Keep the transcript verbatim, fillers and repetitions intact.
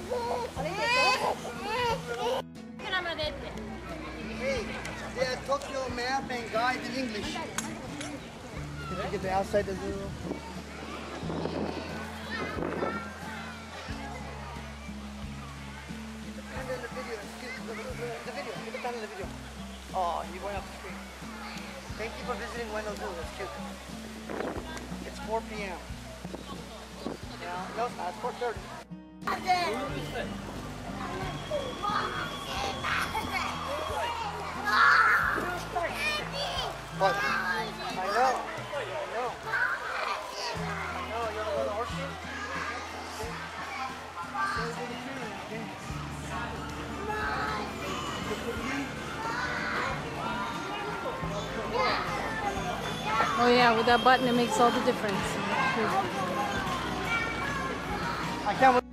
Hey, there's Tokyo map and guide in English. Did you get the outside of the zoo? And then the video, excuse me, the, the, the video, get the time of the video. Oh, you're going off the screen. Thank you for visiting Ueno Zoo, that's cute. It's four P M Yeah, no it's not, it's four thirty. What? I know. I know. I know. You want to go to the horse show? Oh yeah, with that button it makes all the difference. I can't.